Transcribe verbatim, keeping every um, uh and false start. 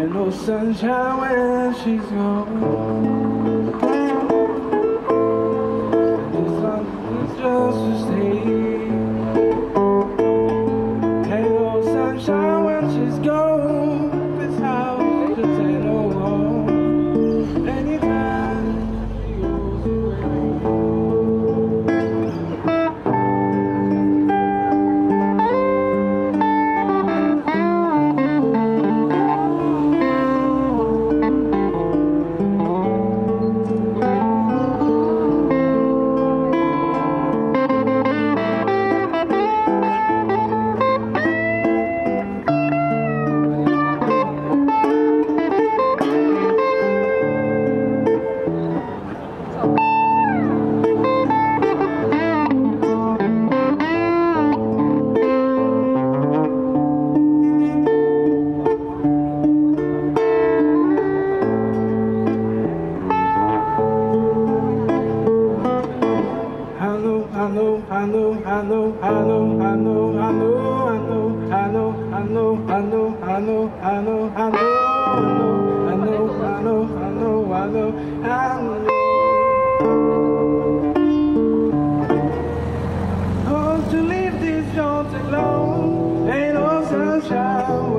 Ain't no sunshine when she's gone. This song is just to stay. Ain't no sunshine when she's gone. This house just ain't no home. Anytime she goes away. I know, I know, I know, I know, I know, I know, I know, I know, I know, I know, I know, I know, I know, I know, I know, I know, I know, I know. Oh, to leave these joints alone, ain't no sunshine.